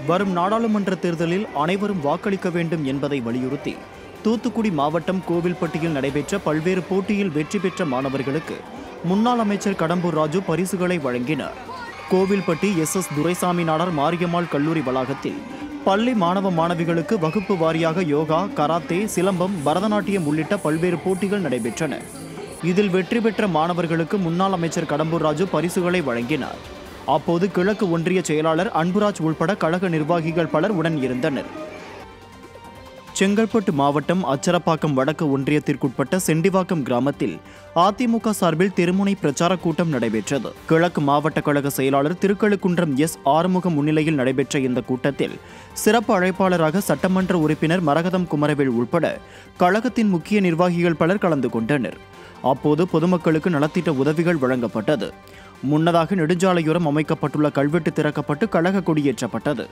வரும் நாடாளுமன்ற தேர்தலில் அனைவரும் வாக்களிக்க வேண்டும் என்பதை வலியுறுத்தி தூத்துக்குடி மாவட்டம் கோவில்பட்டியில் நடைபெற்ற பல்வேறு போட்டியில் வெற்றி பெற்ற மாணவர்களுக்கு முன்னாள் அமைச்சர் கடம்பூர் ராஜு பரிசுகளை வழங்கினார். கோவில்பட்டி SS துரைசாமி நாடார் மாரியம்மாள் கல்லூரி வளாகத்தில் பள்ளி மாணவ மாணவிகளுக்கு வகுப்பு வாரியாக யோகா, கராத்தே, சிலம்பம், பரதநாட்டியம் உள்ளிட்ட பல்வேறு போட்டிகள் நடைபெற்றன. இதில் வெற்றி பெற்ற மாணவர்களுக்கு முன்னாள் அமைச்சர் கடம்பூர் ராஜு பரிசுகளை வழங்கினார். அப்போது கிழக்கு ஒன்றிய செயலாளர் அன்புராஜ் உள்பட கழக நிர்வாகிகள் பலர் உடன் இருந்தனர். செங்கல்பட்டு மாவட்டம் அச்சரப்பாக்கம் வடக்கு ஒன்றியத்திற்குட்பட்ட செண்டிவாக்கம் கிராமத்தில் அதிமுக சார்பில் தெருமுனை பிரச்சார கூட்டம் நடைபெற்றது. கிழக்கு மாவட்ட கழக செயலாளர் திருக்கழுக்குன்றம் ஆறுமுகம் முன்னிலையில் நடைபெற்ற இந்த கூட்டத்தில் சிறப்பு அழைப்பாளராக சட்டமன்ற உறுப்பினர் மரகதம் குமரவேல் உள்பட கழகத்தின் முக்கிய நிர்வாகிகள் பலர் கலந்து கொண்டனர். அப்போது பொதுமக்களுக்கு நலத்திட்ட உதவிகள் வழங்கப்பட்டது. முன்னதாக நெடுஞ்சாலையோரம் அமைக்கப்பட்டுள்ள கல்வெட்டு திறக்கப்பட்டு கழக கொடியேற்றப்பட்டது.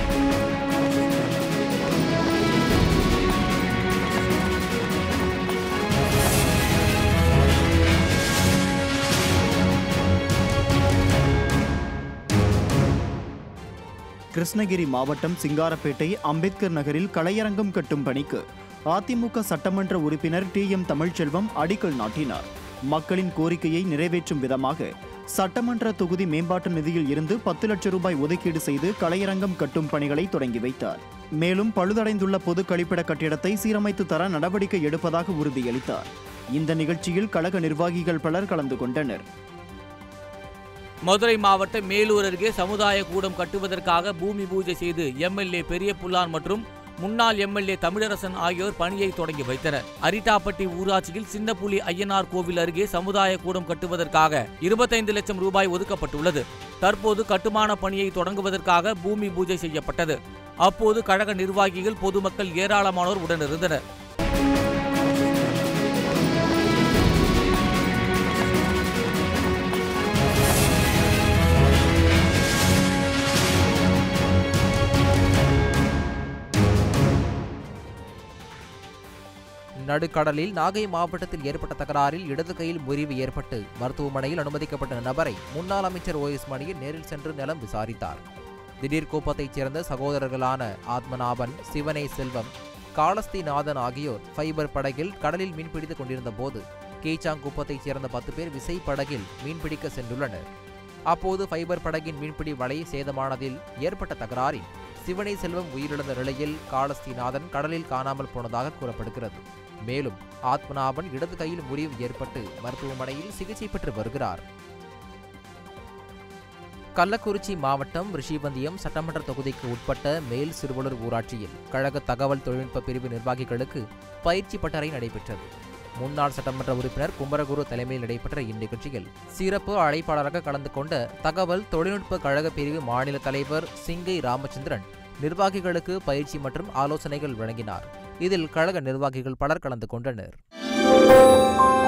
கிருஷ்ணகிரி மாவட்டம் சிங்காரப்பேட்டை அம்பேத்கர் நகரில் கலையரங்கம் கட்டும் பணிக்கு அதிமுக சட்டமன்ற உறுப்பினர் TM தமிழ்ச்செல்வம் அடிக்கல் நாட்டினார். மக்களின் கோரிக்கையை நிறைவேற்றும் விதமாக சட்டமன்ற தொகுதி மேம்பாட்டு நிதியில் இருந்து 10 லட்சம் ரூபாய் ஒதுக்கீடு செய்து கலையரங்கம் கட்டும் பணிகளை தொடங்கி வைத்தார். மேலும் பழுதடைந்துள்ள பொது கழிப்பிட கட்டிடத்தை சீரமைத்து தர நடவடிக்கை எடுப்பதாக உறுதியளித்தார். இந்த நிகழ்ச்சியில் கழக நிர்வாகிகள் பலர் கலந்து கொண்டனர். மதுரை மாவட்டம் மேலூர் அருகே சமுதாய கூடம் கட்டுவதற்காக பூமி பூஜை செய்து MLA பெரிய புல்லான் மற்றும் முன்னாள் MLA தமிழரசன் ஆகியோர் பணியை தொடங்கி வைத்தனர். அரிட்டாப்பட்டி ஊராட்சியில் சின்னப்புலி ஐயனார் கோவில் அருகே சமுதாய கூடம் கட்டுவதற்காக 25 லட்சம் ரூபாய் ஒதுக்கப்பட்டுள்ளது. தற்போது கட்டுமான பணியை தொடங்குவதற்காக பூமி பூஜை செய்யப்பட்டது. அப்போது கழக நிர்வாகிகள், பொதுமக்கள் ஏராளமானோர் உடனிருந்தனர். நடுக்கடலில் நாகை மாவட்டத்தில் ஏற்பட்ட தகராறில் இடது கையில் முறிவு ஏற்பட்டு மருத்துவமனையில் அனுமதிக்கப்பட்ட நபரை முன்னாள் அமைச்சர் OS மணியன் நேரில் சென்று நலம் விசாரித்தார். திடீர் கோப்பத்தைச் சேர்ந்த சகோதரர்களான ஆத்மநாபன், சிவனை செல்வம், காளஸ்திநாதன் ஆகியோர் ஃபைபர் படகில் கடலில் மீன்பிடித்துக் கொண்டிருந்த போது கீச்சாங்குப்பத்தைச் சேர்ந்த 10 பேர் விசை படகில் மீன்பிடிக்க சென்றுள்ளனர். அப்போது ஃபைபர் படகின் மீன்பிடி வலை சேதமானதில் ஏற்பட்ட தகராறில் சிவனை செல்வம் உயிரிழந்த நிலையில் காளஸ்திநாதன் கடலில் காணாமல் போனதாக கூறப்படுகிறது. மேலும் ஆத்மநாபன் இடது கையில் முறிவு ஏற்பட்டு மருத்துவமனையில் சிகிச்சை பெற்று வருகிறார். கள்ளக்குறிச்சி மாவட்டம் ரிஷிவந்தியம் சட்டமன்ற தொகுதிக்கு உட்பட்ட மேல் சிறுவலூர் ஊராட்சியில் கழக தகவல் தொழில்நுட்ப பிரிவு நிர்வாகிகளுக்கு பயிற்சி பட்டறை நடைபெற்றது. முன்னாள் சட்டமன்ற உறுப்பினர் குமரகுரு தலைமையில் நடைபெற்ற இந்நிகழ்ச்சியில் சிறப்பு அழைப்பாளராக கலந்து கொண்ட தகவல் தொழில்நுட்ப கழக பிரிவு மாநில தலைவர் சிங்கை ராமச்சந்திரன் நிர்வாகிகளுக்கு பயிற்சி மற்றும் ஆலோசனைகள் வழங்கினார். இதில் கழக நிர்வாகிகள் பலர் கலந்து கொண்டனர்.